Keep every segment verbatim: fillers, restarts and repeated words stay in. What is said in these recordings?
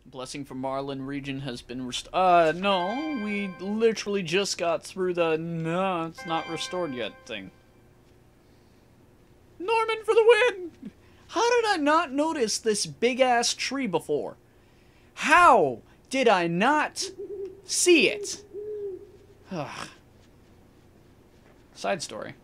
Blessing from Marlin region has been rest- Uh, no, we literally just got through the no, it's not restored yet thing. Norman for the win! How did I not notice this big-ass tree before? How did I not see it? Ugh. Side story.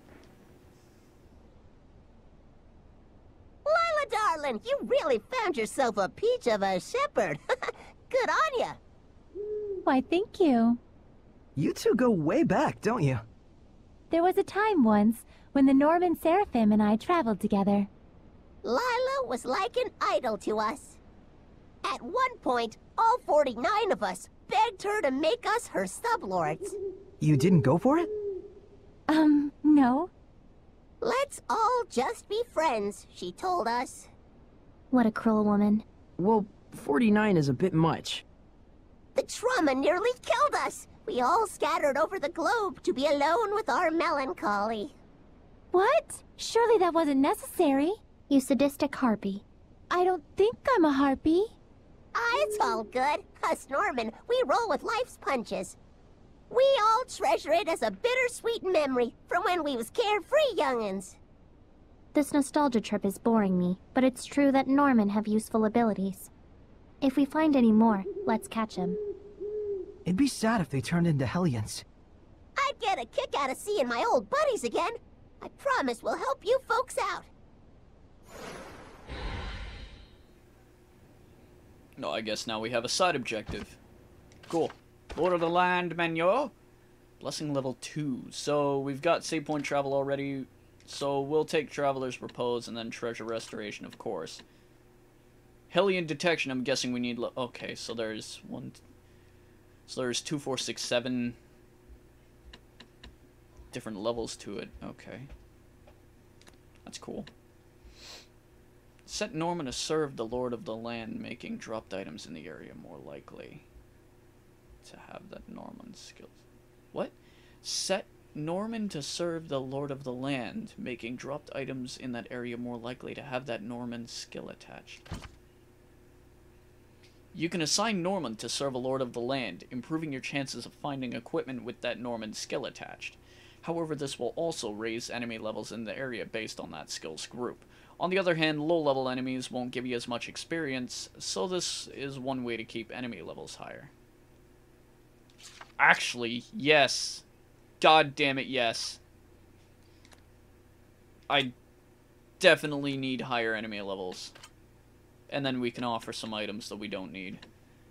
Lila, darling, you really found yourself a peach of a shepherd. Good on ya. Why, thank you. You two go way back, don't you? There was a time once when the Norman Seraphim and I traveled together. Lila was like an idol to us. At one point, all forty-nine of us begged her to make us her sublords. You didn't go for it? Um, no. Let's all just be friends, she told us. What a cruel woman. Well, forty-nine is a bit much. The trauma nearly killed us. We all scattered over the globe to be alone with our melancholy. What? Surely that wasn't necessary. You sadistic harpy. I don't think I'm a harpy. Ah, it's all good. Us Norman, we roll with life's punches. We all treasure it as a bittersweet memory from when we was carefree young'uns. This nostalgia trip is boring me, but it's true that Norman have useful abilities. If we find any more, let's catch him. It'd be sad if they turned into Hellions. I'd get a kick out of seeing my old buddies again. I promise we'll help you folks out. No, I guess now we have a side objective. Cool. Lord of the Land menu. Blessing level two. So we've got save point travel already. So we'll take Traveler's Repose and then Treasure Restoration, of course. Hellion Detection, I'm guessing we need... Okay, so there's one... So there's two, four, six, seven... different levels to it. Okay. That's cool. Set Norman to serve the Lord of the Land, making dropped items in the area more likely to have that Norman skills. What? Set Norman to serve the Lord of the Land, making dropped items in that area more likely to have that Norman skill attached. You can assign Norman to serve a Lord of the Land, improving your chances of finding equipment with that Norman skill attached. However, this will also raise enemy levels in the area based on that skills group. On the other hand, low-level enemies won't give you as much experience, so this is one way to keep enemy levels higher. Actually, yes. God damn it, yes. I definitely need higher enemy levels. And then we can offer some items that we don't need.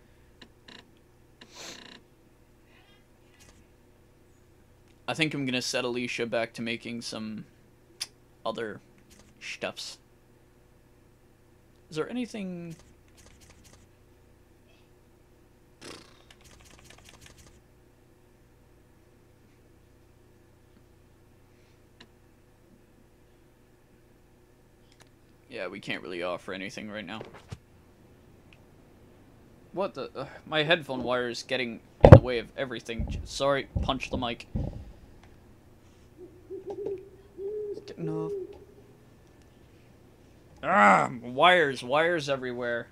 I think I'm gonna set Alicia back to making some other stuffs. Is there anything... Yeah, we can't really offer anything right now. What the... Uh, my headphone wire is getting in the way of everything. Sorry, punch the mic. It's getting off. Ah, wires, wires everywhere.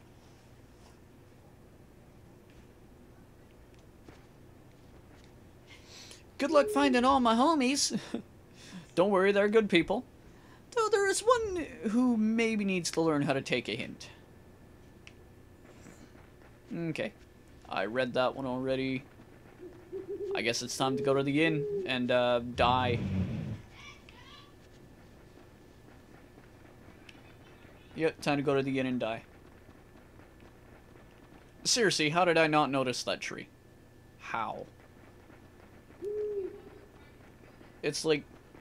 Good luck finding all my homies. Don't worry, they're good people. Though there is one who maybe needs to learn how to take a hint. Okay. I read that one already. I guess it's time to go to the inn and uh, die. Yep, time to go to the inn and die. Seriously, how did I not notice that tree? How? It's like...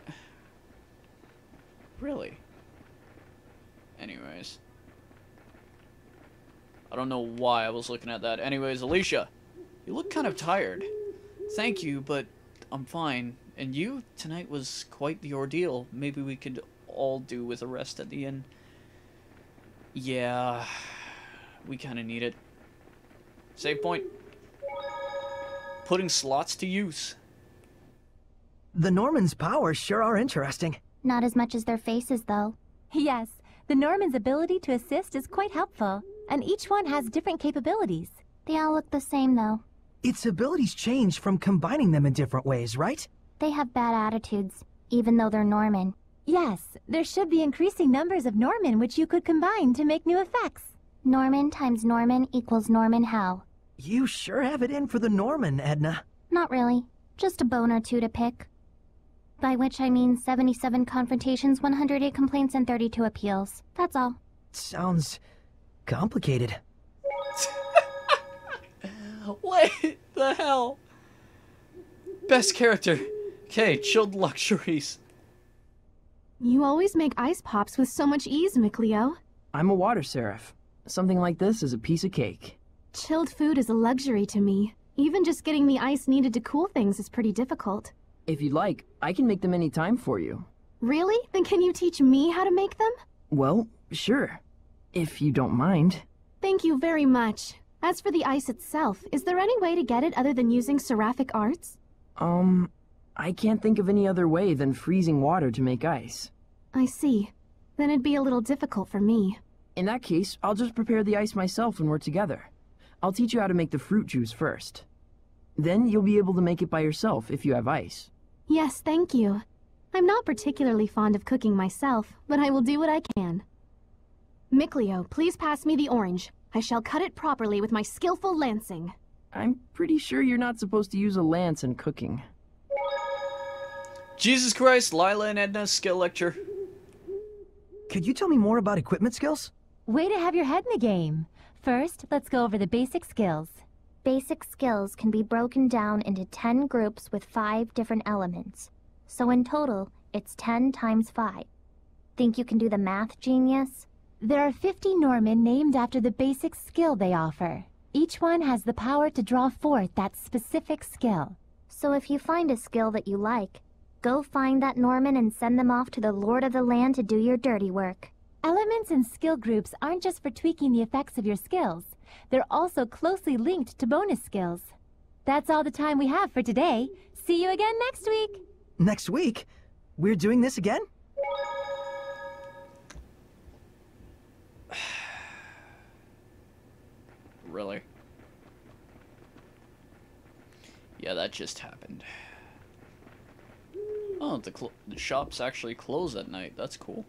Really? Anyways. I don't know why I was looking at that. Anyways, Alicia, you look kind of tired. Thank you, but I'm fine. And you? Tonight was quite the ordeal. Maybe we could all do with a rest at the inn. Yeah, we kind of need it. Save point. Putting slots to use. The Norman's powers sure are interesting. Not as much as their faces, though. Yes, the Norman's ability to assist is quite helpful. and each one has different capabilities. They all look the same, though. Its abilities change from combining them in different ways, right? They have bad attitudes, even though they're Norman. Yes, there should be increasing numbers of Norman which you could combine to make new effects. Norman times Norman equals Norman Hell. You sure have it in for the Norman, Edna. Not really. Just a bone or two to pick. By which I mean seventy-seven confrontations, one hundred eight complaints, and thirty-two appeals. That's all. Sounds complicated. What the hell? Best character. Okay, chilled luxuries. You always make ice pops with so much ease, Mikleo. I'm a water seraph. Something like this is a piece of cake. Chilled food is a luxury to me. Even just getting the ice needed to cool things is pretty difficult. If you'd like, I can make them any time for you. Really? Then can you teach me how to make them? Well, sure. If you don't mind. Thank you very much. As for the ice itself, is there any way to get it other than using seraphic arts? Um, I can't think of any other way than freezing water to make ice. I see. Then it'd be a little difficult for me. In that case, I'll just prepare the ice myself when we're together. I'll teach you how to make the fruit juice first. Then you'll be able to make it by yourself if you have ice. Yes, thank you. I'm not particularly fond of cooking myself, but I will do what I can. Mikleo, please pass me the orange. I shall cut it properly with my skillful lancing. I'm pretty sure you're not supposed to use a lance in cooking. Jesus Christ, Lila and Edna's skill lecture. Could you tell me more about equipment skills? Way to have your head in the game. First, let's go over the basic skills. Basic skills can be broken down into ten groups with five different elements. So in total, it's ten times five. Think you can do the math, genius? There are fifty Norman named after the basic skill they offer. Each one has the power to draw forth that specific skill. So if you find a skill that you like, go find that Norman and send them off to the Lord of the Land to do your dirty work. Elements and skill groups aren't just for tweaking the effects of your skills. They're also closely linked to bonus skills. That's all the time we have for today. See you again next week! Next week? We're doing this again? Really? Yeah, that just happened. Oh, the, cl the shops actually close at night. That's cool.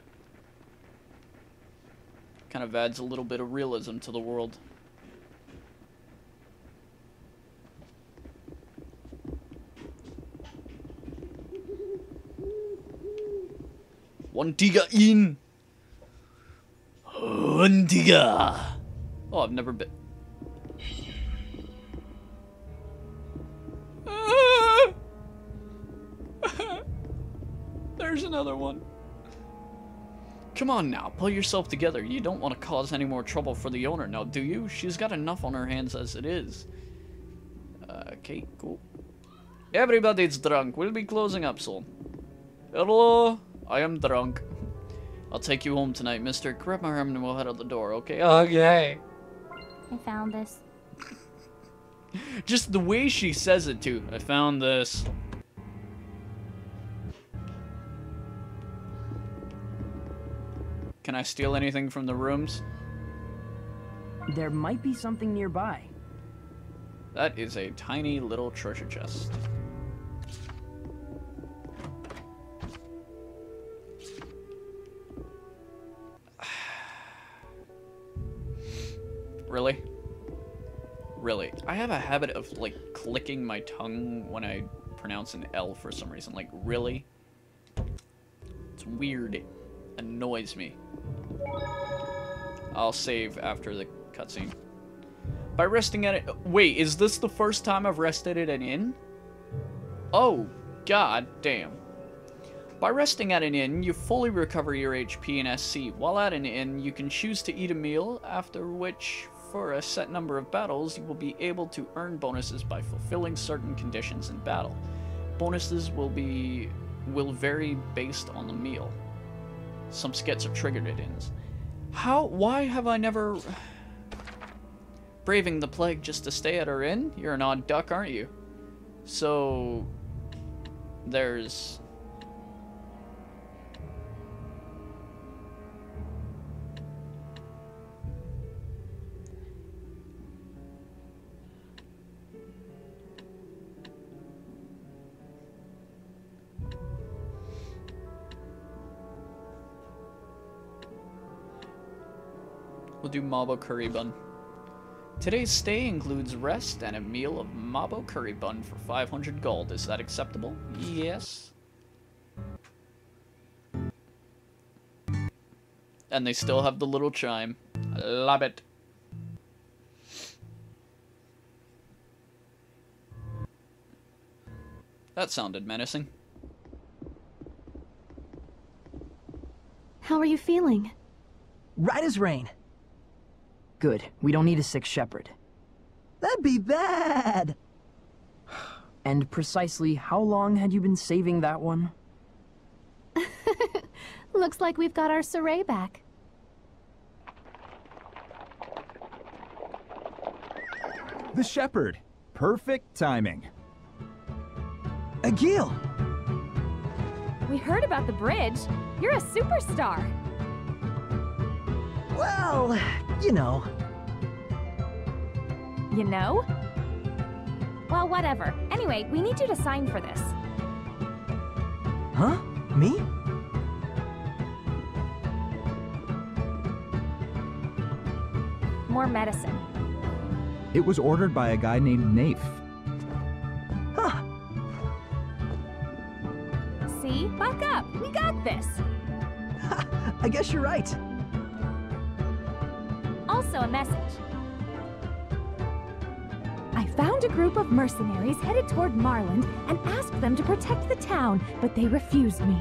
Kind of adds a little bit of realism to the world. One tiga in. One tiga. Oh, I've never been. There's another one. Come on now, pull yourself together. You don't want to cause any more trouble for the owner now, do you? She's got enough on her hands as it is. Uh, okay, cool. Everybody's drunk. We'll be closing up soon. Hello? I am drunk. I'll take you home tonight, mister. Grab my arm and we'll head out the door, okay? Okay. I found this. Just the way she says it, too. I found this. Can I steal anything from the rooms? There might be something nearby. That is a tiny little treasure chest. Really? Really? I have a habit of, like, clicking my tongue when I pronounce an L for some reason. Like, really? It's weird. It annoys me. I'll save after the cutscene. By resting at it... Wait, is this the first time I've rested at an inn? Oh, god damn. By resting at an inn, you fully recover your H P and S C. While at an inn, you can choose to eat a meal, after which, for a set number of battles, you will be able to earn bonuses by fulfilling certain conditions in battle. Bonuses will be... will vary based on the meal. Some skits are triggered at inns. How? Why have I never... Braving the plague just to stay at her inn? You're an odd duck, aren't you? So... There's... We'll do Mabo curry bun. Today's stay includes rest and a meal of Mabo curry bun for five hundred gold. Is that acceptable? Yes. And they still have the little chime. I love it. That sounded menacing. How are you feeling? Right as rain. Good. We don't need a sick shepherd. That'd be bad. And precisely how long had you been saving that one? Looks like we've got our Saray back. The shepherd. Perfect timing. Agil! We heard about the bridge. You're a superstar. Well, you know. You know? Well, whatever. Anyway, we need you to sign for this. Huh? Me? More medicine. It was ordered by a guy named Nafe. Huh. See? Buck up. We got this. I guess you're right. Also a message. I found a group of mercenaries headed toward Marland and asked them to protect the town, but they refused me.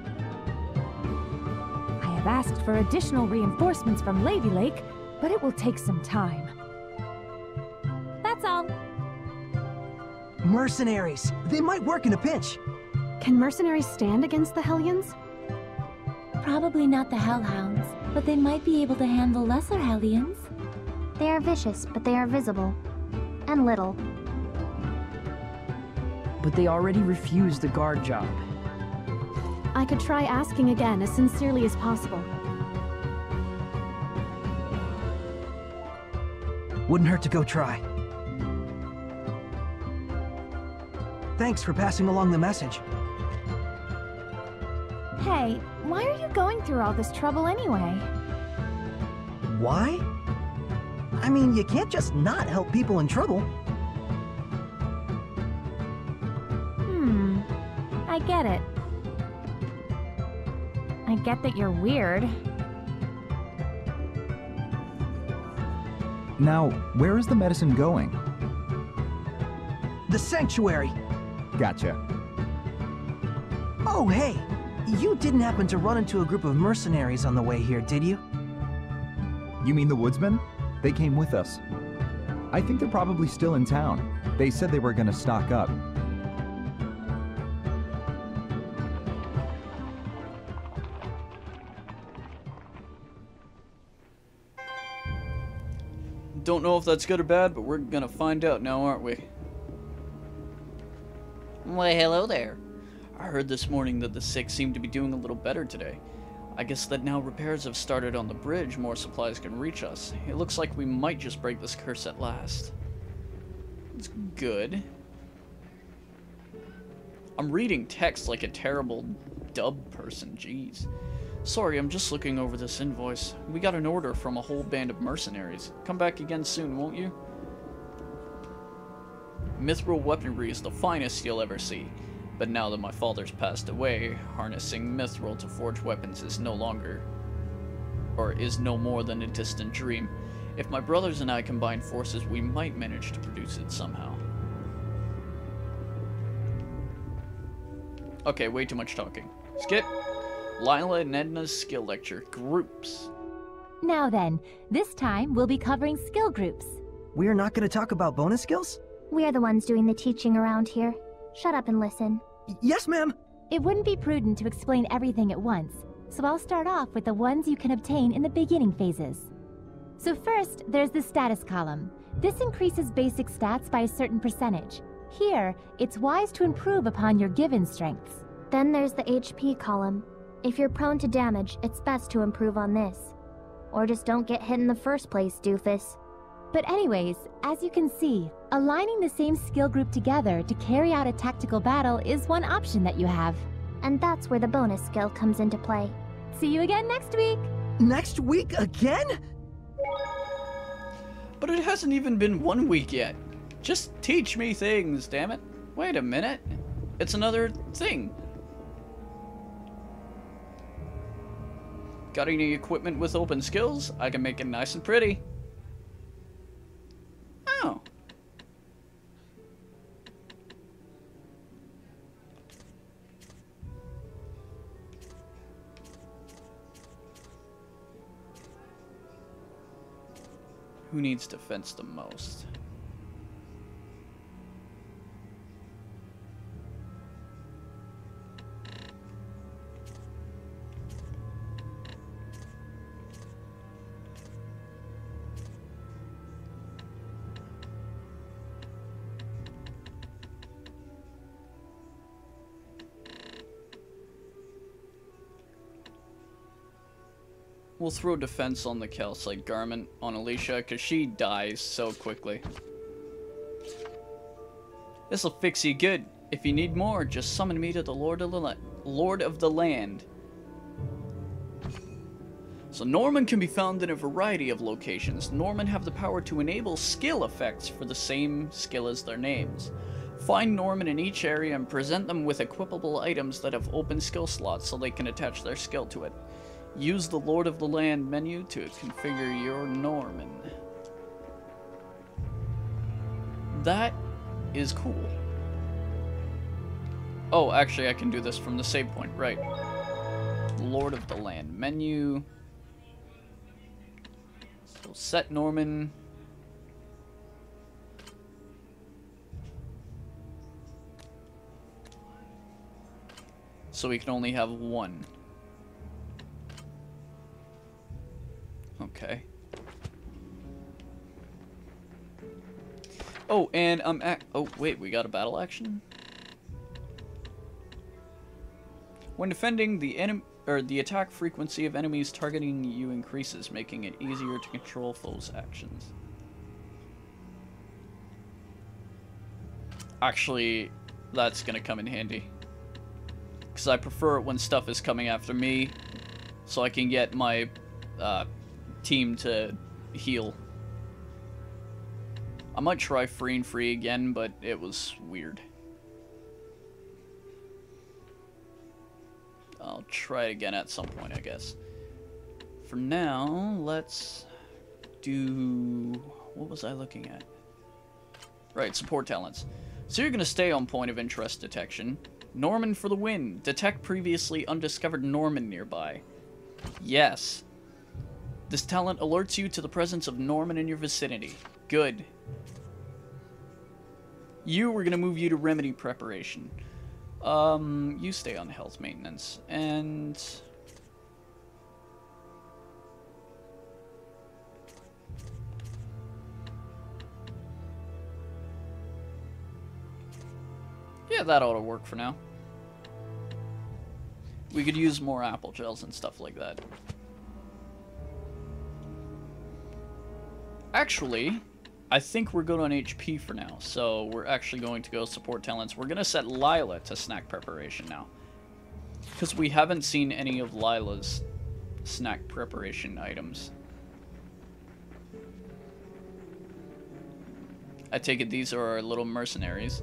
I have asked for additional reinforcements from Lady Lake, but it will take some time. That's all. Mercenaries. They might work in a pinch. Can mercenaries stand against the Hellions? Probably not the Hellhounds, but they might be able to handle lesser Hellions. They are vicious, but they are visible. And little. But they already refused the guard job. I could try asking again as sincerely as possible. Wouldn't hurt to go try. Thanks for passing along the message. Hey, why are you going through all this trouble anyway? Why? I mean, you can't just not help people in trouble. Hmm, I get it. I get that you're weird. Now, where is the medicine going? The sanctuary. Gotcha. Oh, hey. You didn't happen to run into a group of mercenaries on the way here, did you? You mean the woodsmen? They came with us. I think they're probably still in town. They said they were gonna stock up. Don't know if that's good or bad, but we're gonna find out now, aren't we? Why, hello there. I heard this morning that the sick seem to be doing a little better today. I guess that now repairs have started on the bridge, more supplies can reach us. It looks like we might just break this curse at last. It's good. I'm reading text like a terrible dub person, jeez. Sorry, I'm just looking over this invoice. We got an order from a whole band of mercenaries. Come back again soon, won't you? Mithril weaponry is the finest you'll ever see. But now that my father's passed away, harnessing mithril to forge weapons is no longer, or is no more than a distant dream. If my brothers and I combine forces, we might manage to produce it somehow. Okay, way too much talking. Skip. Lila and Edna's skill lecture. Groups. Now then, this time we'll be covering skill groups. We're not going to talk about bonus skills? We are the ones doing the teaching around here. Shut up and listen. Y- yes, ma'am. It wouldn't be prudent to explain everything at once, so I'll start off with the ones you can obtain in the beginning phases. So first, there's the status column. This increases basic stats by a certain percentage. Here, it's wise to improve upon your given strengths. Then there's the H P column. If you're prone to damage, it's best to improve on this. Or just don't get hit in the first place, doofus. But anyways, as you can see, aligning the same skill group together to carry out a tactical battle is one option that you have. And that's where the bonus skill comes into play. See you again next week! Next week again? But it hasn't even been one week yet. Just teach me things, damn it. Wait a minute. It's another thing. Got any equipment with open skills? I can make it nice and pretty. Oh. Who needs defense the most? We'll throw defense on the Calcite garment on Alicia, because she dies so quickly. This'll fix you good. If you need more, just summon me to the Lord of the, La Lord of the Land. So Norman can be found in a variety of locations. Norman have the power to enable skill effects for the same skill as their names. Find Norman in each area and present them with equipable items that have open skill slots so they can attach their skill to it. Use the Lord of the Land menu to configure your Norman. That is cool. Oh, actually I can do this from the save point, right. Lord of the Land menu. So set Norman. So we can only have one. Okay. Oh, and um, ac oh wait, we got a battle action. When defending, the enemy or the attack frequency of enemies targeting you increases, making it easier to control foes' actions. Actually, that's gonna come in handy, because I prefer it when stuff is coming after me, so I can get my uh, team to heal. I might try free and free again, but it was weird. I'll try it again at some point, I guess. For now, let's do... what was I looking at? Right, support talents. So you're going to stay on point of interest detection. Norman for the win. Detect previously undiscovered Norman nearby. Yes. This talent alerts you to the presence of Norman in your vicinity. Good. You, we're going to move you to remedy preparation. Um, you stay on health maintenance. And... yeah, that ought to work for now. We could use more apple gels and stuff like that. Actually, I think we're good on H P for now, so we're actually going to go support talents. We're going to set Lila to snack preparation now, because we haven't seen any of Lila's snack preparation items. I take it these are our little mercenaries.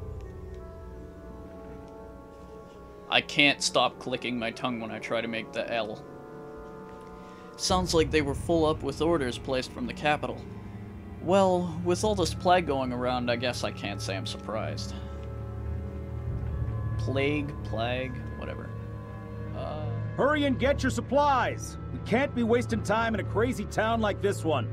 I can't stop clicking my tongue when I try to make the L. Sounds like they were full up with orders placed from the capital. Well, with all this plague going around, I guess I can't say I'm surprised. Plague, plague, whatever. Uh... Hurry and get your supplies! We can't be wasting time in a crazy town like this one.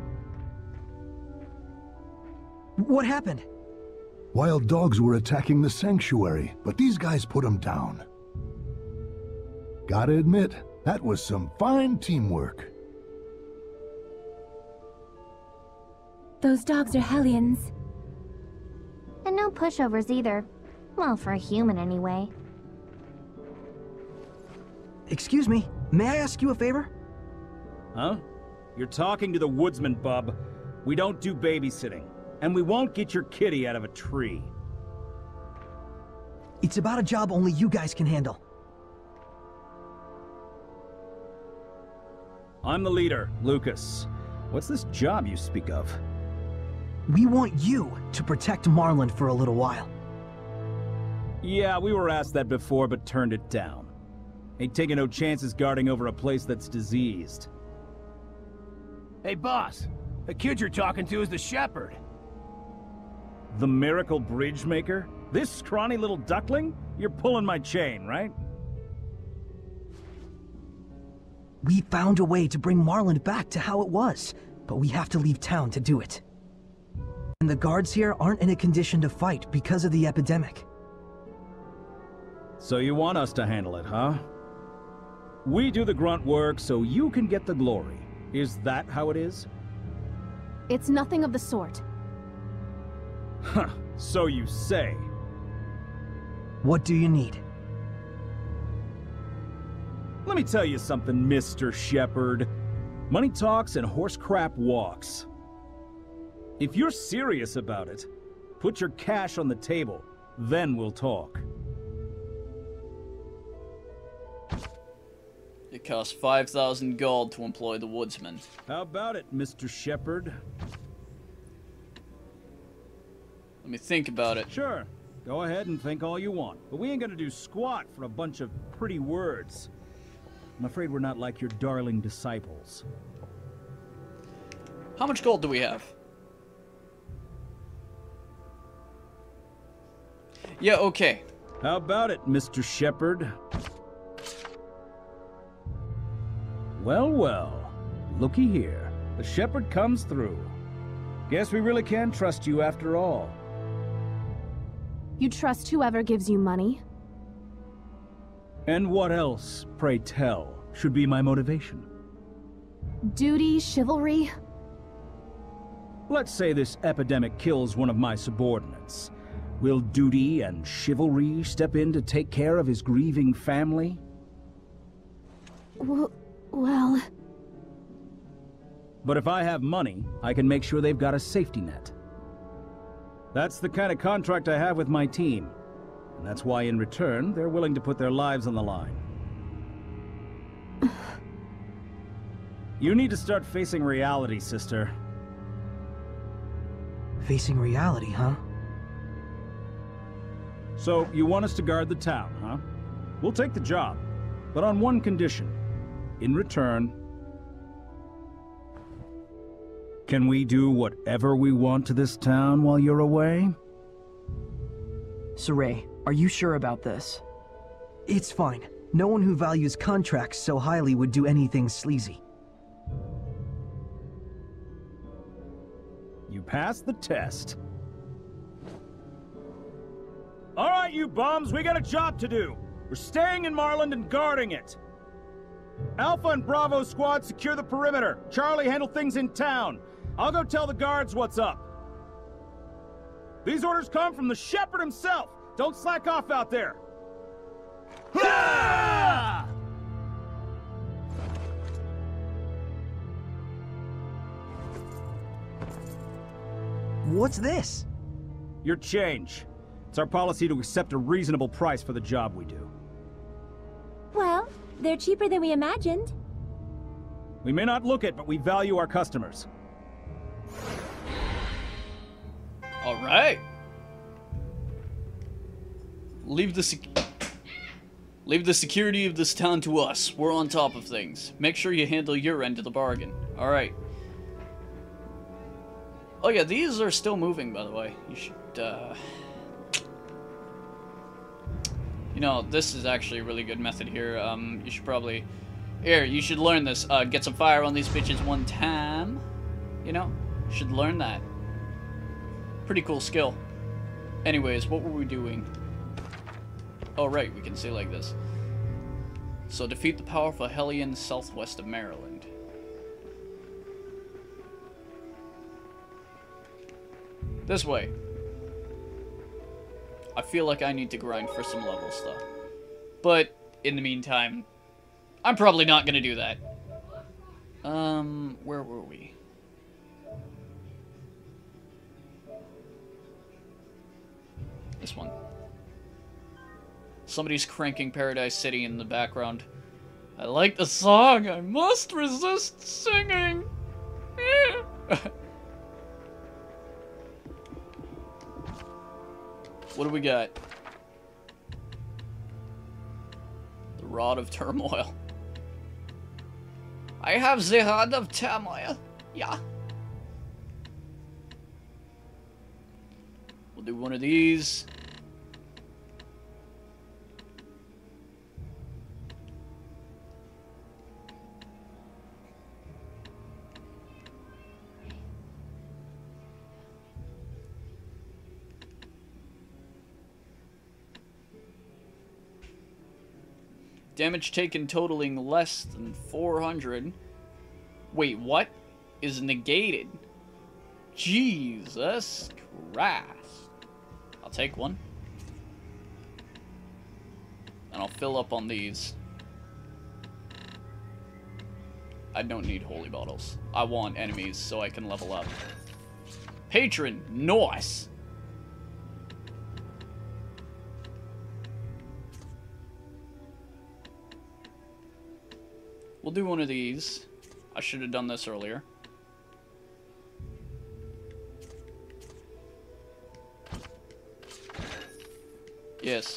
What happened? Wild dogs were attacking the sanctuary, but these guys put them down. Gotta admit, that was some fine teamwork. Those dogs are Hellions. And no pushovers either. Well, for a human anyway. Excuse me, may I ask you a favor? Huh? You're talking to the woodsman, bub. We don't do babysitting. And we won't get your kitty out of a tree. It's about a job only you guys can handle. I'm the leader, Lucas. What's this job you speak of? We want you to protect Marlin for a little while. Yeah, we were asked that before, but turned it down. Ain't taking no chances guarding over a place that's diseased. Hey, boss. The kid you're talking to is the shepherd. The miracle bridge maker? This scrawny little duckling? You're pulling my chain, right? We found a way to bring Marlin back to how it was, but we have to leave town to do it. And the guards here aren't in a condition to fight because of the epidemic. So you want us to handle it, huh? We do the grunt work so you can get the glory. Is that how it is? It's nothing of the sort. Huh, so you say. What do you need? Let me tell you something, Mister Shepherd. Money talks and horse crap walks. If you're serious about it, put your cash on the table, then we'll talk. It costs five thousand gold to employ the woodsman. How about it, Mister Shepherd? Let me think about it. Sure. Go ahead and think all you want. But we ain't gonna do squat for a bunch of pretty words. I'm afraid we're not like your darling disciples. How much gold do we have? Yeah, okay. How about it, Mister Shepherd? Well, well. Looky here. The shepherd comes through. Guess we really can trust you after all. You trust whoever gives you money? And what else, pray tell, should be my motivation? Duty, chivalry? Let's say this epidemic kills one of my subordinates. Will duty and chivalry step in to take care of his grieving family? W well... But if I have money, I can make sure they've got a safety net. That's the kind of contract I have with my team. And that's why, in return, they're willing to put their lives on the line. You need to start facing reality, sister. Facing reality, huh? So, you want us to guard the town, huh? We'll take the job, but on one condition. In return, can we do whatever we want to this town while you're away? Saray, are you sure about this? It's fine. No one who values contracts so highly would do anything sleazy. You passed the test. All right, you bums, we got a job to do. We're staying in Marlin and guarding it. Alpha and Bravo squad secure the perimeter. Charlie, handle things in town. I'll go tell the guards what's up. These orders come from the shepherd himself. Don't slack off out there. Ah! What's this? Your change. It's our policy to accept a reasonable price for the job we do. Well, they're cheaper than we imagined. We may not look it, but we value our customers. All right. Leave the sec Leave the security of this town to us. We're on top of things. Make sure you handle your end of the bargain. All right. Oh yeah, these are still moving, by the way. You should, uh... You know, this is actually a really good method here. Um, you should probably... Here, you should learn this. Uh, get some fire on these bitches one time. You know? You should learn that. Pretty cool skill. Anyways, what were we doing? Oh, right, we can say like this. So, defeat the powerful Hellions southwest of Maryland. This way. I feel like I need to grind for some levels, though. But, in the meantime, I'm probably not gonna do that. Um, where were we? This one. Somebody's cranking Paradise City in the background. I like the song. I must resist singing. What do we got? The Rod of Turmoil. I have the Rod of Turmoil. Yeah. We'll do one of these. Damage taken totaling less than four hundred. Wait, what? Is negated? Jesus Christ. I'll take one. And I'll fill up on these. I don't need holy bottles. I want enemies so I can level up. Patron, nice! We'll do one of these. I should have done this earlier. Yes.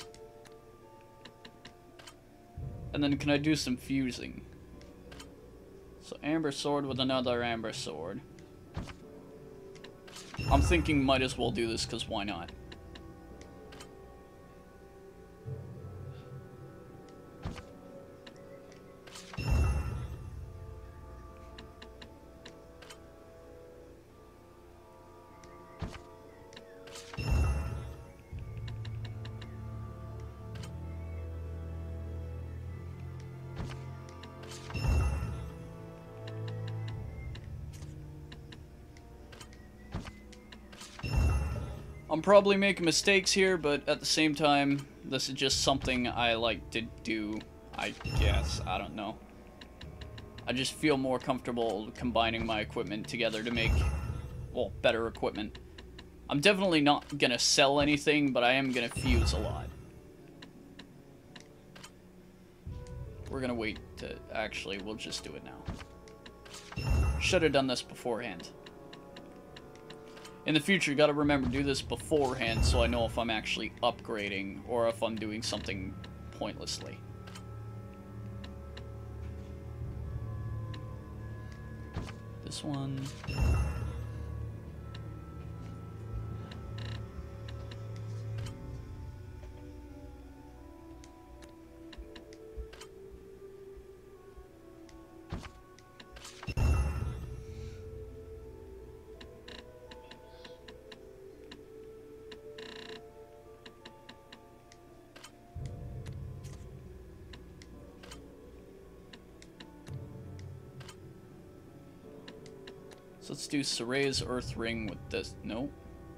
And then can I do some fusing? So amber sword with another amber sword. I'm thinking might as well do this because why not? I'm probably making mistakes here, but at the same time, this is just something I like to do, I guess. I don't know. I just feel more comfortable combining my equipment together to make, well, better equipment. I'm definitely not gonna sell anything, but I am gonna fuse a lot. We're gonna wait to, actually, we'll just do it now. Should have done this beforehand. In the future, you gotta remember, do this beforehand so I know if I'm actually upgrading or if I'm doing something pointlessly. This one. So let's do Soray's Earth Ring with this. No.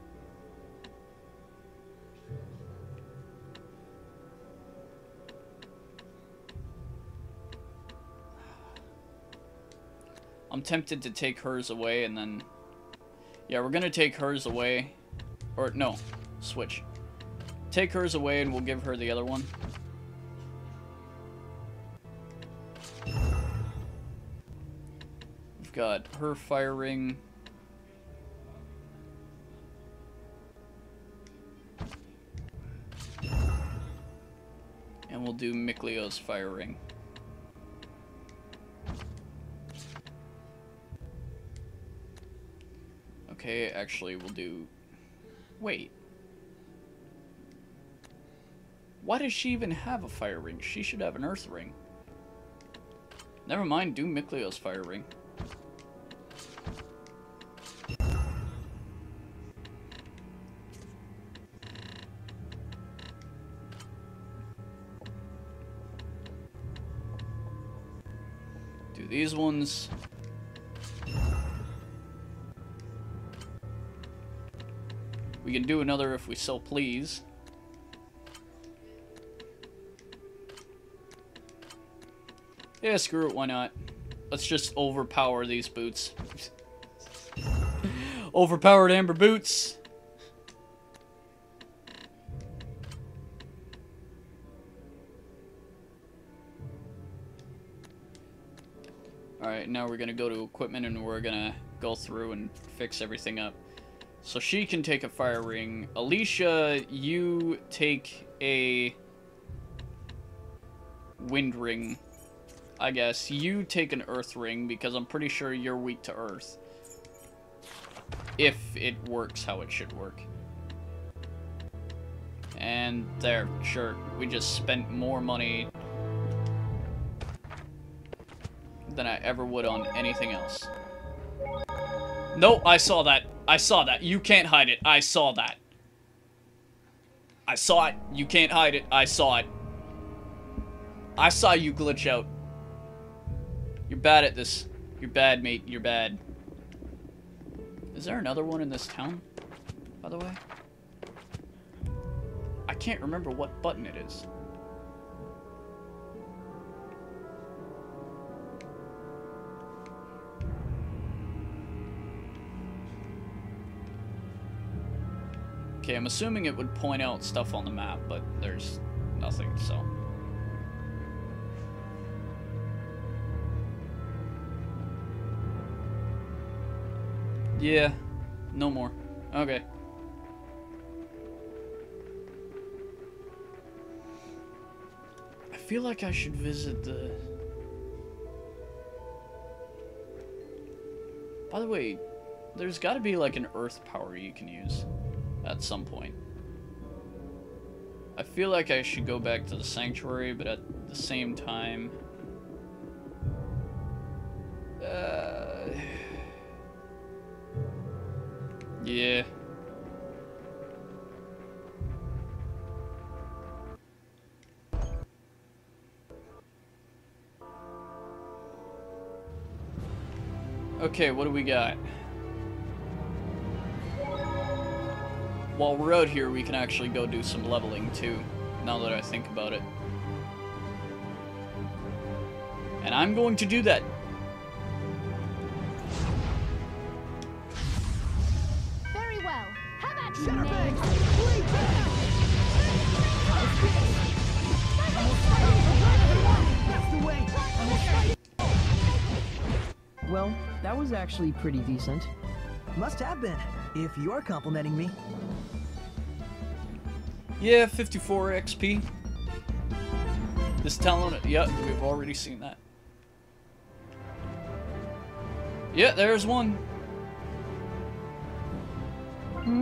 I'm tempted to take hers away and then... Yeah, we're gonna take hers away. Or, no. Switch. Take hers away and we'll give her the other one. Got her fire ring. And we'll do Miklio's fire ring. Okay, actually we'll do... Wait. Why does she even have a fire ring? She should have an earth ring. Never mind, do Miklio's fire ring. These ones. We can do another if we so please. Yeah, screw it, why not? Let's just overpower these boots. Overpowered amber boots. Alright, now we're gonna go to equipment and we're gonna go through and fix everything up. So she can take a fire ring. Alicia, you take a wind ring. I guess. You take an earth ring because I'm pretty sure you're weak to earth. If it works how it should work. And there, sure. We just spent more money than I ever would on anything else. No, I saw that. I saw that. You can't hide it. I saw that. I saw it. You can't hide it. I saw it. I saw you glitch out. You're bad at this. You're bad, mate. You're bad. Is there another one in this town, by the way? I can't remember what button it is. Okay, I'm assuming it would point out stuff on the map, but there's nothing, so... Yeah, no more. Okay. I feel like I should visit the... By the way, there's gotta be like an earth power you can use at some point. I feel like I should go back to the sanctuary, but at the same time... Uh... Yeah. Okay, what do we got? While we're out here, we can actually go do some leveling too, now that I think about it. And I'm going to do that. Very well. How about you? Well, that was actually pretty decent. Must have been, if you're complimenting me. Yeah, fifty-four X P. This talent, yeah, we've already seen that. Yeah, there's one. Hmm?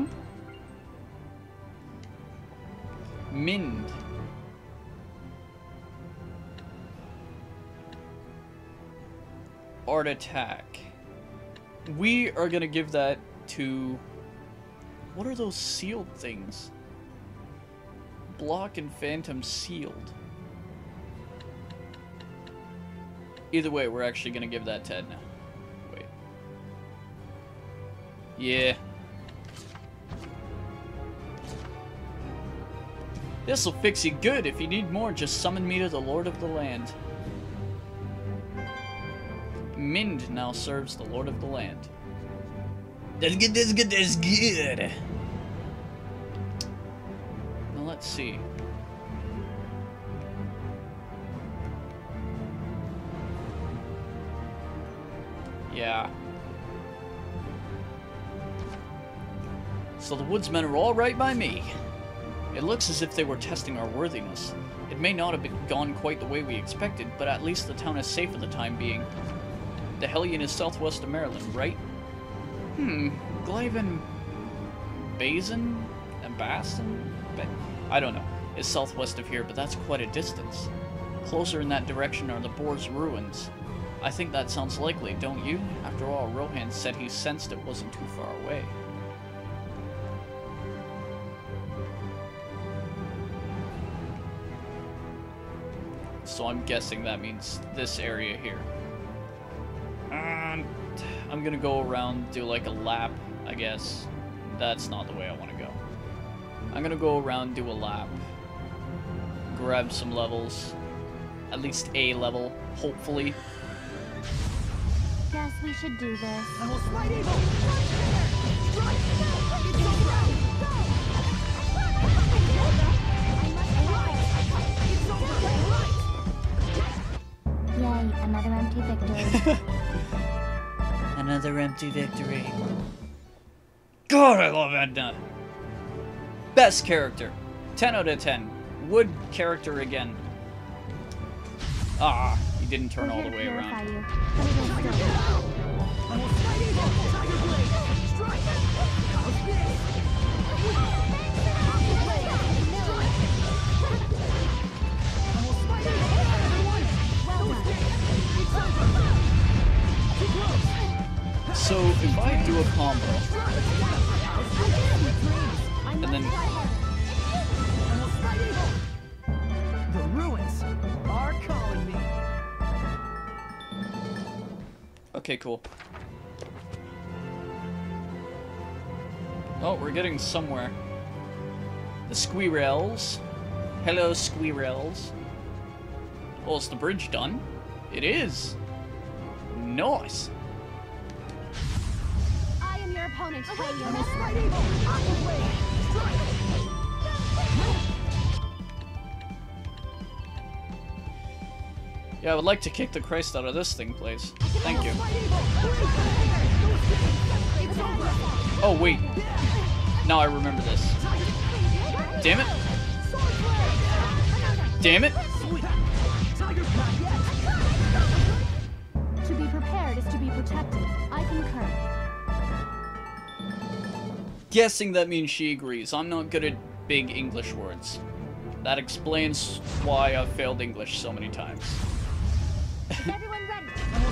Mind. Art attack. We are gonna give that to... What are those sealed things? Block and Phantom sealed. Either way, we're actually gonna give that to Edna. Wait. Yeah. This'll fix you good. If you need more, just summon me to the Lord of the Land. Mind now serves the Lord of the Land. That's good, that's good, that's good. Now let's see. Yeah. So the woodsmen are all right by me. It looks as if they were testing our worthiness. It may not have been gone quite the way we expected, but at least the town is safe for the time being. The Hellion is southwest of Maryland, right? Hmm, Glyven... Basin? And Baston? Ba I don't know. It's southwest of here, but that's quite a distance. Closer in that direction are the Boar's ruins. I think that sounds likely, don't you? After all, Rohan said he sensed it wasn't too far away. So I'm guessing that means this area here. Um, I'm gonna go around, do like a lap, I guess. That's not the way I want to go. I'm gonna go around, do a lap. Grab some levels. At least a level, hopefully. Guess we should do this. I will slide evil! Right there! Strike! It's over! Yay, another empty victory. Another empty Empty victory. God, I love Edna. Best character. ten out of ten. Would character again. Ah, he didn't turn all the way around. You, but it is still... So if I do a combo, and then The ruins are calling me. okay, cool. Oh, we're getting somewhere. The squirrels. Hello, squirrels. Oh, is the bridge done? It is. Nice. I am your opponent. Yeah, I would like to kick the Christ out of this thing, please. Thank you. Oh, wait. Now I remember this. Damn it. Damn it. To be prepared is to be protected. I concur. Guessing that means she agrees. I'm not good at big English words. That explains why I've failed English so many times. Is everyone ready?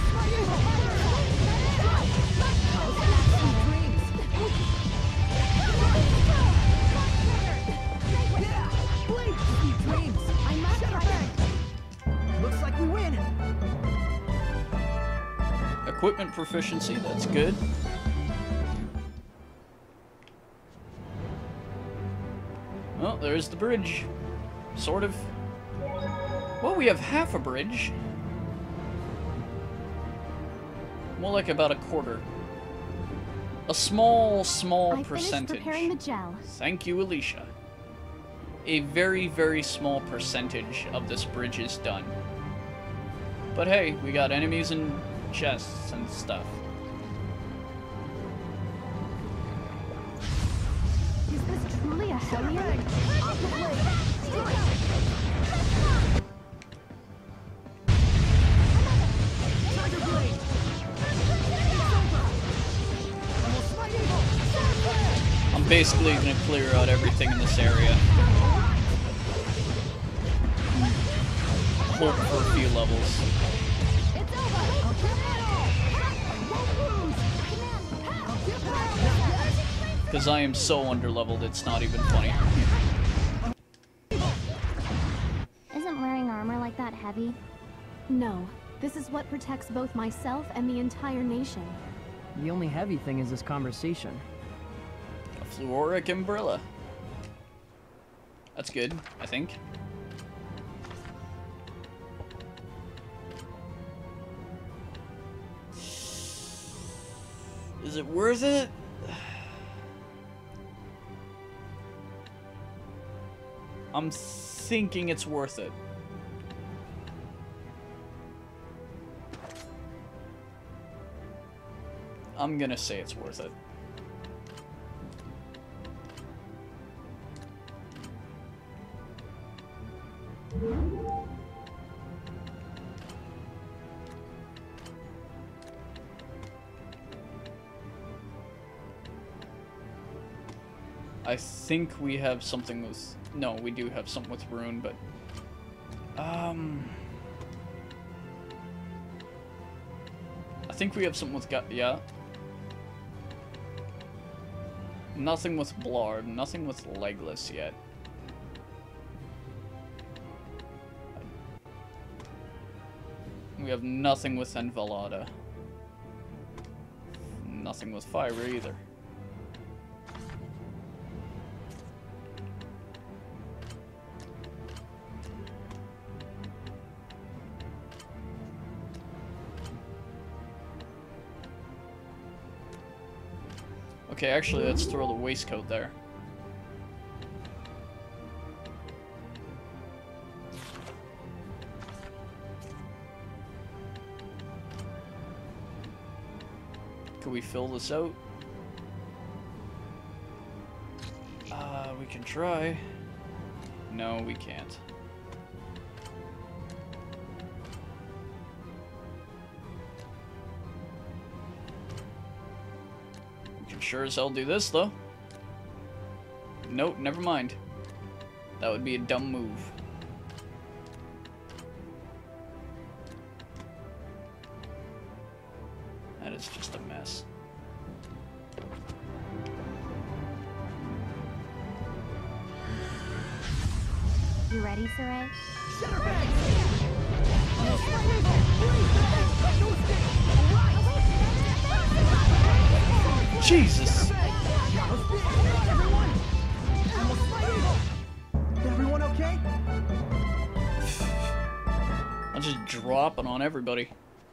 Looks like we win. Equipment proficiency, that's good. Well, there's the bridge. Sort of. Well, we have half a bridge. More like about a quarter. A small, small I finished percentage. preparing the gel. Thank you, Alicia. A very, very small percentage of this bridge is done. But hey, we got enemies and chests and stuff. Is this truly a Hellion? I'm basically gonna clear out everything in this area. Hope for a few levels. Because I am so underleveled, it's not even funny. Isn't wearing armor like that heavy? No. This is what protects both myself and the entire nation. The only heavy thing is this conversation. A fluoric umbrella. That's good, I think. Is it worth it? I'm thinking it's worth it. I'm gonna say it's worth it. I think we have something with... No, we do have something with Rune, but... Um... I think we have something with... Yeah. Nothing with Blard, nothing with Legless yet. We have nothing with Envelada. Nothing with Fire either. Okay, actually, let's throw the waistcoat there. Could we fill this out? Uh, we can try. No, we can't. We can sure as hell do this, though. Nope, never mind. That would be a dumb move. That is just a mess. You ready, Saray? Jesus! Everyone okay? I'm just dropping on everybody.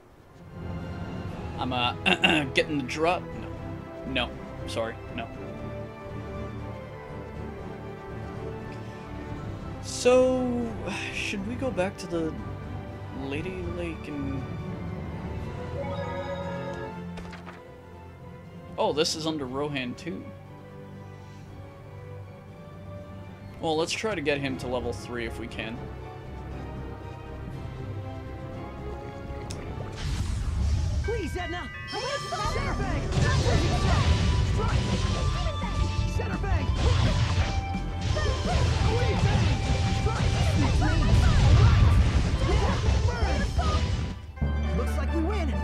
I'm uh getting the drop. No. No. Sorry. No. So, should we go back to the Lady Lake and... Oh, this is under Rohan too. Well, let's try to get him to level three if we can. Please, Edna! Shutterbang! Shutterbang! Looks like we win!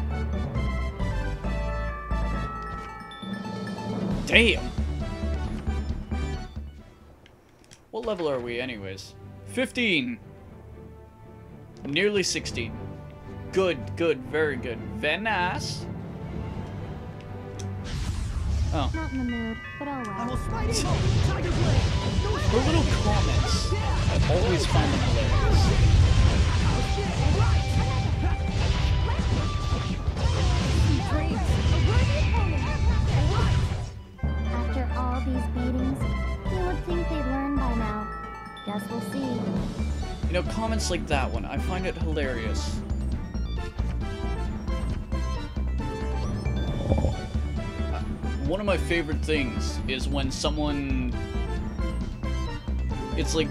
Damn! What level are we anyways? fifteen! Nearly sixteen. Good, good, very good. Very nice. Oh. Not in the mood, but oh well. Her little comments, I always find them hilarious. After all these beatings, you would think they'd learn by now. Guess we'll see. You know, comments like that one, I find it hilarious. One of my favorite things is when someone... It's like...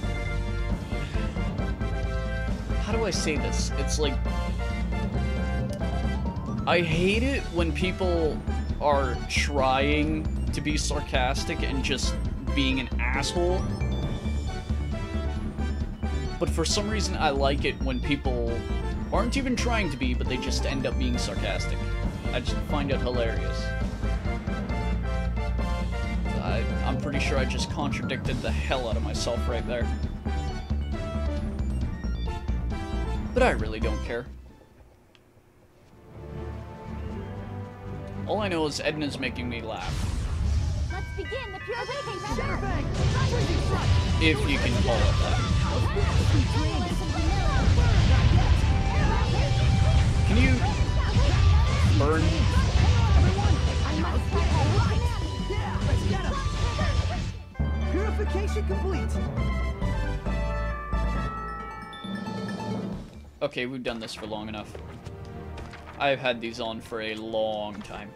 How do I say this? It's like... I hate it when people are trying to be sarcastic and just being an asshole. But for some reason I like it when people aren't even trying to be, but they just end up being sarcastic. I just find it hilarious. I, I'm pretty sure I just contradicted the hell out of myself right there. But I really don't care. All I know is Edna's making me laugh. Let's begin the purification. If you can call it that. Can you burn? Purification complete. Okay, we've done this for long enough. I've had these on for a long time.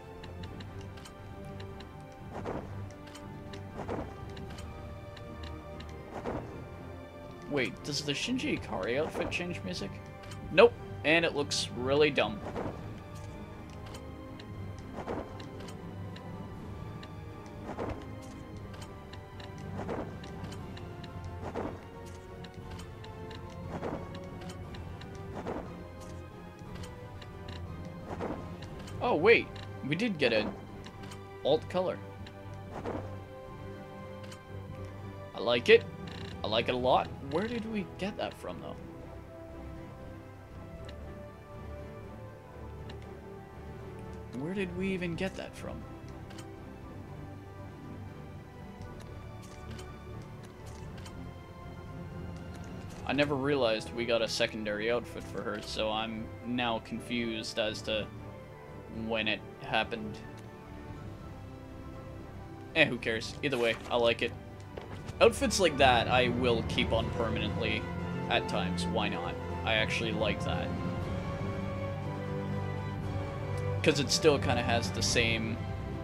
Wait, does the Shinji Ikari outfit change music? Nope, and it looks really dumb. Oh wait, we did get an alt color. I like it. I like it a lot. Where did we get that from, though? Where did we even get that from? I never realized we got a secondary outfit for her, so I'm now confused as to when it happened. Eh, who cares? Either way, I like it. Outfits like that I will keep on permanently at times. Why not? I actually like that. because it still kind of has the same,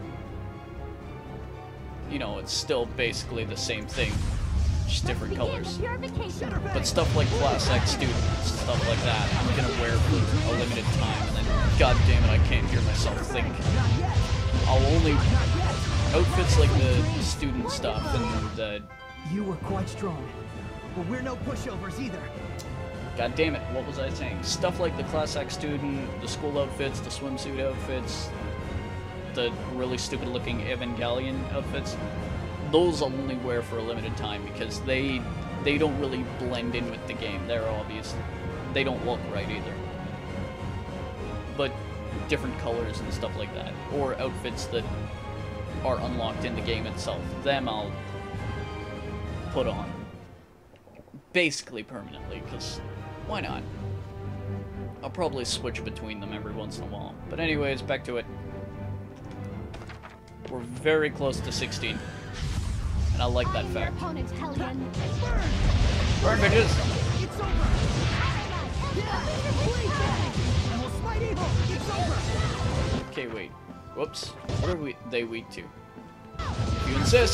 you know, it's still basically the same thing, just different colors. But stuff like Class X students, stuff like that, I'm gonna wear for a limited time, and then, god damn it, I can't hear myself think. I'll only, outfits like the student stuff and the... You were quite strong, but we're no pushovers either. God damn it, what was I saying? Stuff like the Class X student, the school outfits, the swimsuit outfits, the really stupid looking Evangelion outfits, those I'll only wear for a limited time because they they don't really blend in with the game. They're obvious. They don't look right either. But different colors and stuff like that, or outfits that are unlocked in the game itself, them I'll put on basically permanently, because why not? I'll probably switch between them every once in a while. But anyways, back to it. We're very close to sixteen. And I like that fact. Burn, bitches! It's over! Okay, wait. Whoops. What are we they weak to? If you insist.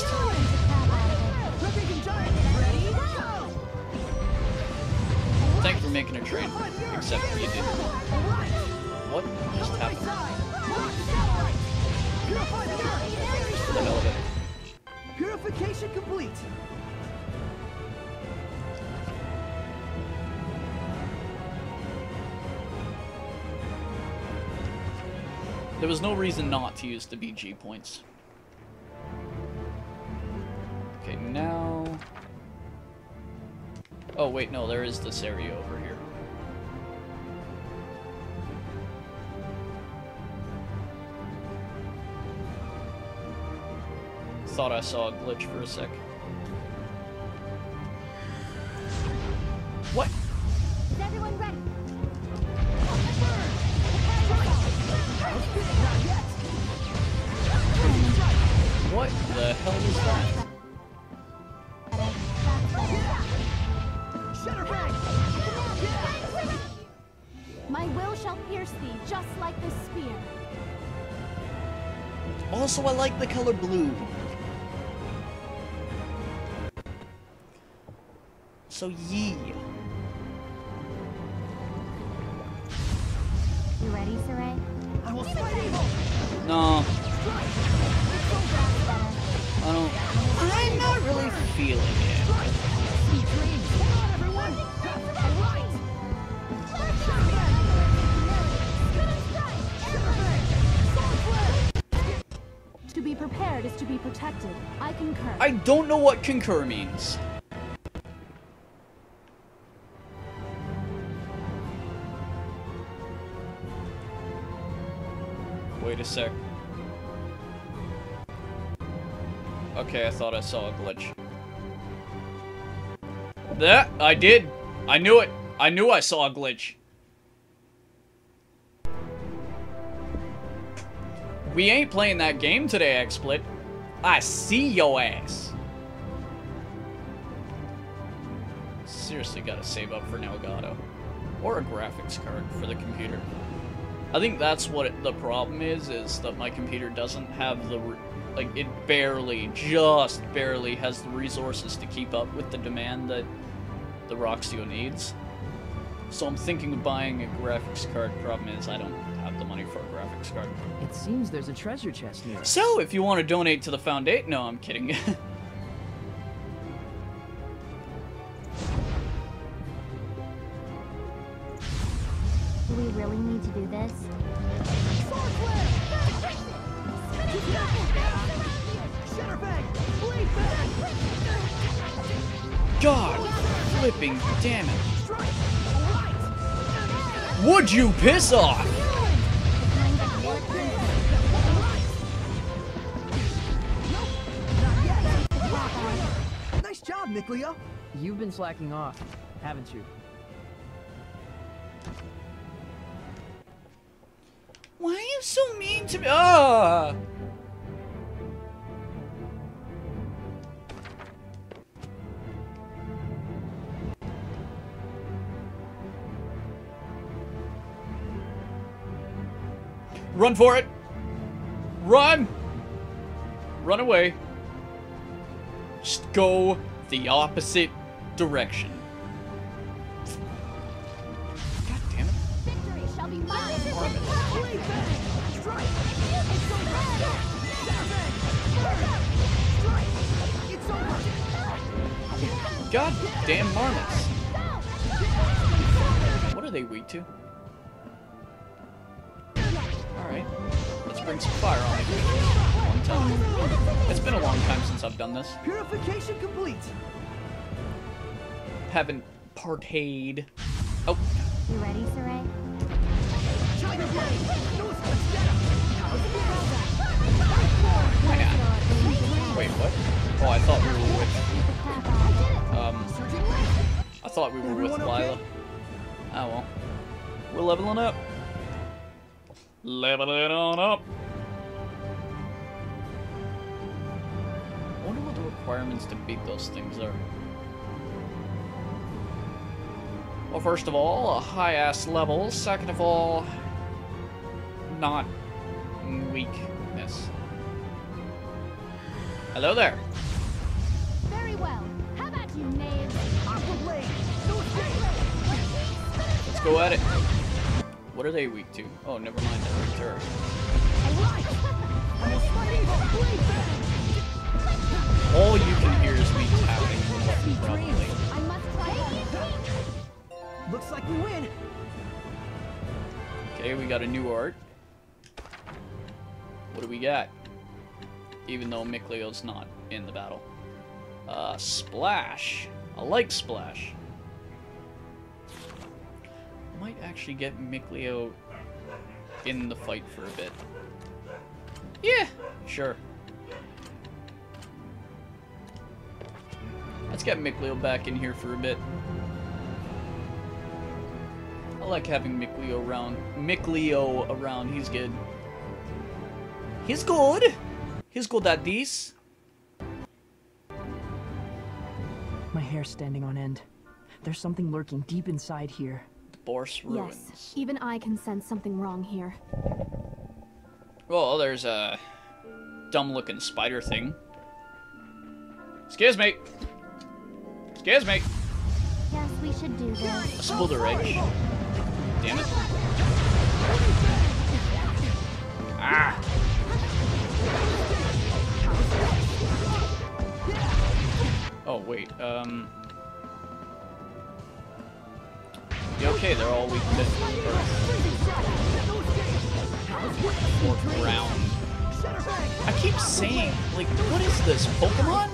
Thanks for making a train. Except you didn't. What just happened? The hell of it. Purification complete. There was no reason not to use the B G points. Okay, now... Oh, wait, no, there is this area over here. Thought I saw a glitch for a sec. What? Is everyone ready? What the hell is that? My will shall pierce thee, just like this spear. Also, I like the color blue. So, yee. You ready, Saray? I will fight evil. No. I don't... I'm not really feeling it. To be prepared is to be protected. I concur. I don't know what concur means. Wait a sec. Okay, I thought I saw a glitch. That I did. I knew it. I knew I saw a glitch. We ain't playing that game today, XSplit. I see your ass. Seriously gotta save up for an Elgato. Or a graphics card for the computer. I think that's what it, the problem is, is that my computer doesn't have the... Like, it barely, just barely has the resources to keep up with the demand that the Roxio needs. So I'm thinking of buying a graphics card. Problem is, I don't have the money for a graphics card. It seems there's a treasure chest near us. So, if you want to donate to the Foundation... No, I'm kidding. Do we really need to do this? God flipping damn it. Would you piss off? Nice job, Mikleo. You've been slacking off, haven't you? Why are you so mean to me? Ah! Run for it! Run! Run away. Just go the opposite direction. God damn it. Victory shall be mine. God damn marmots. What are they weak to? Alright. Let's bring some fire on it. One time. It's been a long time since I've done this. Purification complete. Haven't partayed. Oh. You ready, Saray? Why not? Wait, what? Oh, I thought we were with... Um... I thought we were with Lila. Oh well. We're leveling up. Leveling on up. I wonder what the requirements to beat those things are. Well, first of all, a high-ass level. Second of all, not weakness. Hello there. Very well. How about you, knaves? Let's go at it. What are they weak to? Oh, never mind. They're weak to all you can hear is me tapping the button, probably. Looks like we win. Okay, we got a new art. What do we got? Even though Miklio's not in the battle. Uh, Splash. I like Splash. Might actually get Miklio in the fight for a bit. Yeah, sure. Let's get Miklio back in here for a bit. I like having Miklio around. Miklio around, he's good. He's good! He's good at this. My hair's standing on end. There's something lurking deep inside here. Bourse Ruins. Yes, even I can sense something wrong here. Well, there's a dumb-looking spider thing. Excuse me. Excuse me. Yes, we should do this. A Spulder Edge. Damn it. Ah. Oh, wait. Um. Yeah, okay, they're all weak to earth. Or ground. I keep saying, like, what is this, Pokemon?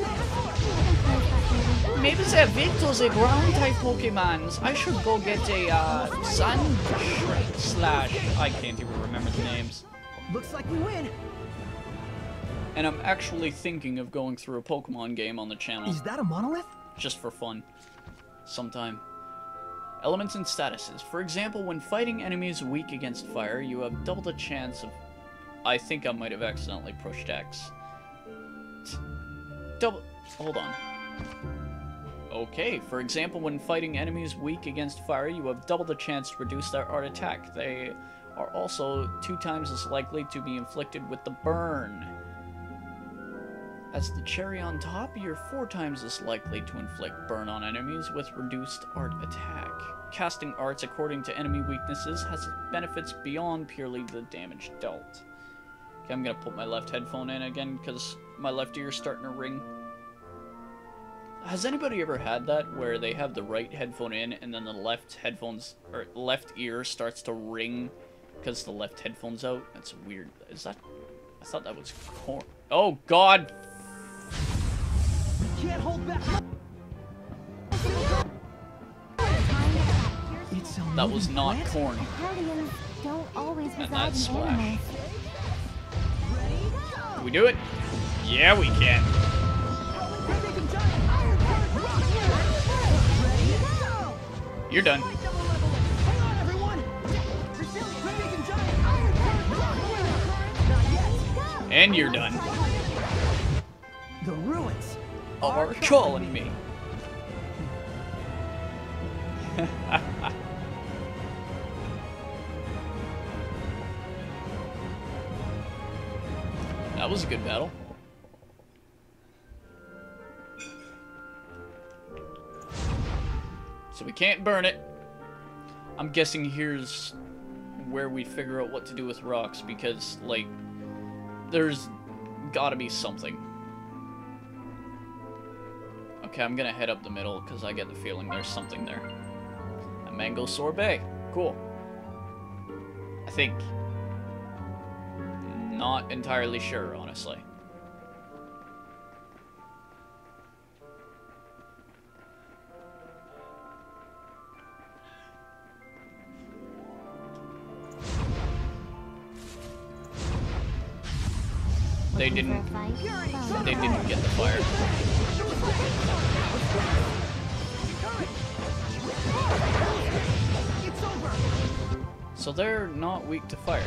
Maybe they're Victor, the ground type Pokemons. I should go get a, uh, Sun slash. I can't even remember the names. Looks like we win. And I'm actually thinking of going through a Pokemon game on the channel. Is that a monolith? Just for fun. Sometime. Elements and statuses. For example, when fighting enemies weak against fire, you have double the chance of... I think I might have accidentally pushed X. Double... Hold on. Okay, for example, when fighting enemies weak against fire, you have double the chance to reduce their art attack. They are also two times as likely to be inflicted with the burn. As the cherry on top, you're four times as likely to inflict burn on enemies with reduced art attack. Casting arts according to enemy weaknesses has benefits beyond purely the damage dealt. Okay, I'm gonna put my left headphone in again because my left ear is starting to ring. Has anybody ever had that where they have the right headphone in and then the left headphones or left ear starts to ring because the left headphone's out? That's weird. Is that? I thought that was corn. Oh God. Can't hold back. That was not corn. Hellions don't always And reside that's in Splash. animals. Can we do it? Yeah, we can. You're done. And you're done. The ruins Are calling me. good battle. So we can't burn it. I'm guessing here's where we figure out what to do with rocks, because, like, there's gotta be something. Okay, I'm gonna head up the middle, because I get the feeling there's something there. A mango sorbet. Cool. I think. Not entirely sure, honestly. They didn't. They didn't get the fire. So they're not weak to fire.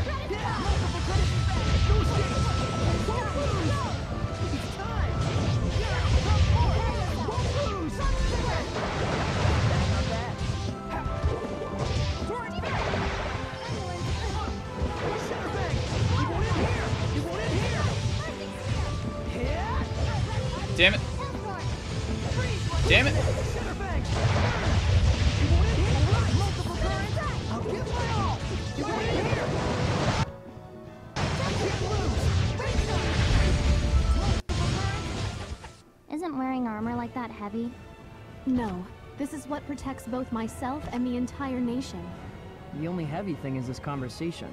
Damn it. Damn it. Isn't wearing armor like that heavy? No. This is what protects both myself and the entire nation. The only heavy thing is this conversation.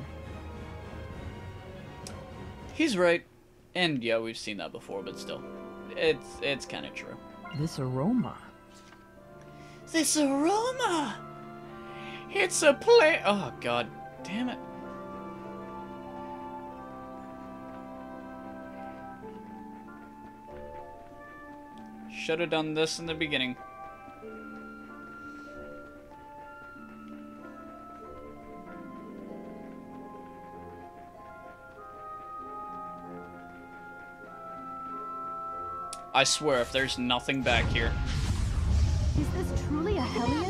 He's right. And yeah, we've seen that before, but still. It's it's kind of true. This aroma. This aroma! It's a play. Oh, god damn it. Should have done this in the beginning. I swear, if there's nothing back here. Is this truly a Hellion?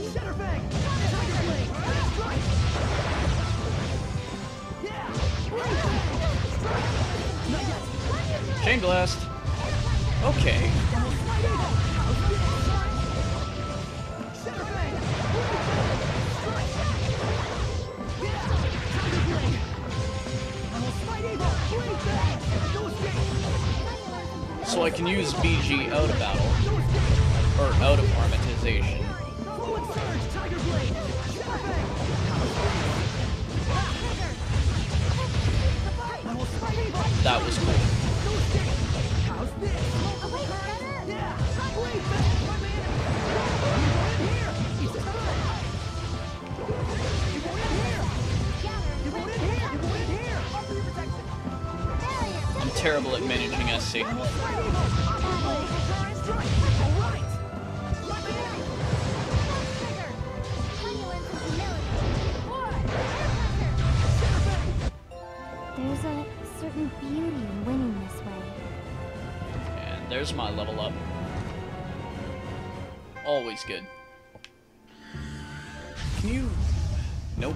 Chain blast. Okay. So I can use B G out of battle, or out of armatization. That was cool. I'm terrible at managing S C. There's a certain beauty in winning this way. And there's my level up. Always good. Can you... Nope.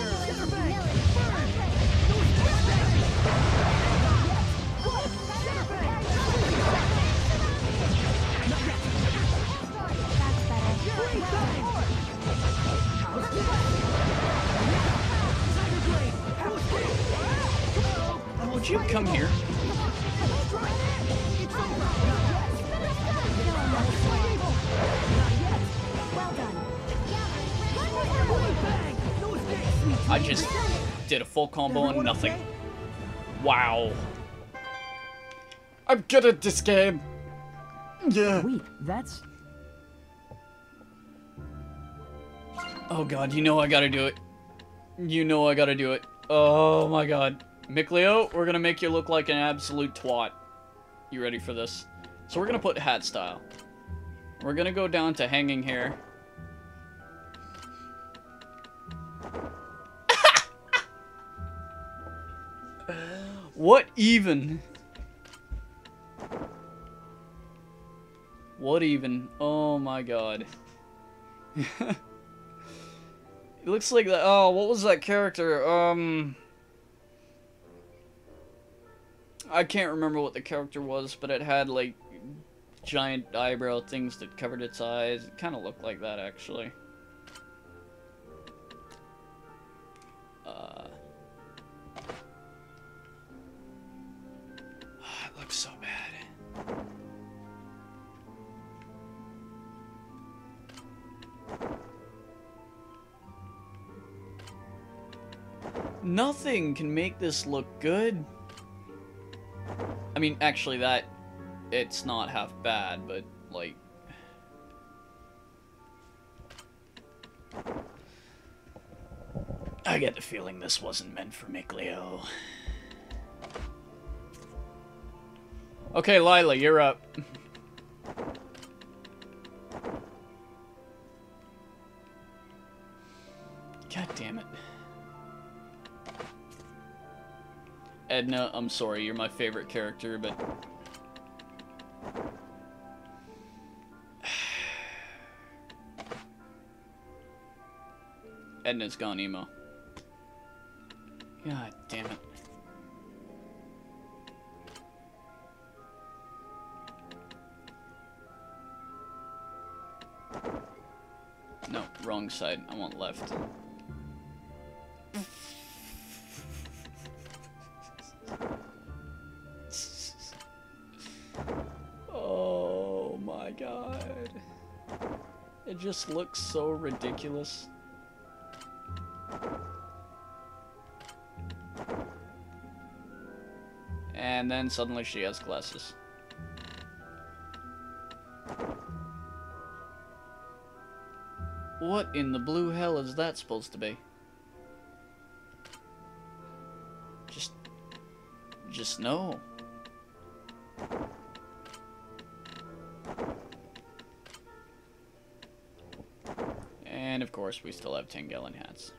Would you come here? I just did a full combo and nothing. Wow. I'm good at this game. Yeah. Wait, that's... Oh god, you know I gotta do it. You know I gotta do it. Oh my god. Micleo, we're gonna make you look like an absolute twat. You ready for this? So we're gonna put hat style. We're gonna go down to hanging hair. What even? What even? Oh my god. It looks like that. Oh, what was that character? Um. I can't remember what the character was, but it had, like, giant eyebrow things that covered its eyes. It kind of looked like that, actually. Uh... It looks so bad. Nothing can make this look good. I mean, actually, that... It's not half bad, but, like... I get the feeling this wasn't meant for Mikleo. Okay, Lila, you're up. God damn it. Edna, I'm sorry, you're my favorite character, but... Edna's gone emo. God damn it. No, wrong side. I want left. Oh my god. It just looks so ridiculous. And then suddenly she has glasses. What in the blue hell is that supposed to be? Just... Just no. And of course we still have ten gallon hats.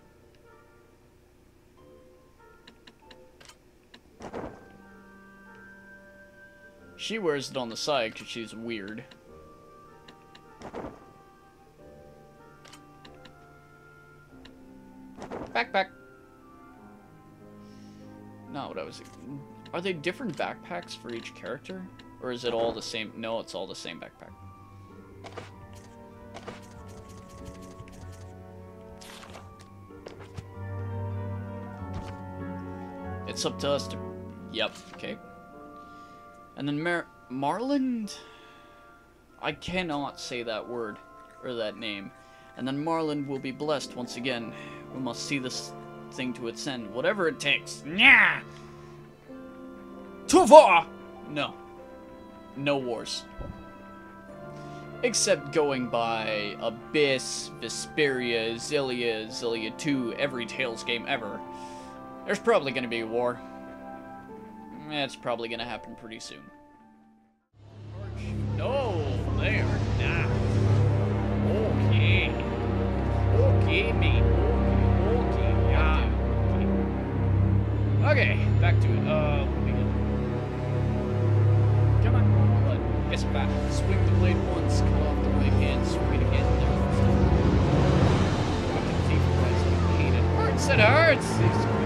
She wears it on the side because she's weird. Backpack. Not what I was... Are they different backpacks for each character? Or is it all the same? No, it's all the same backpack. It's up to us to... Yep, okay. And then Mar Marland? I cannot say that word, or that name. And then Marland will be blessed once again. We must see this thing to its end, whatever it takes. Nya! Too far! No. No wars. Except going by Abyss, Vesperia, Xillia, Xillia two, every Tales game ever. There's probably gonna be a war. It's probably gonna happen pretty soon. No, they are not. Okay. Okay, mate. Okay, okay, yeah. Okay. Okay, back to it. Uh, let me get... Come on. But guess back. Swing the blade once, cut off the right hand, swing it again. There. Fucking thief, guys. I hate it. Hurts, it hurts!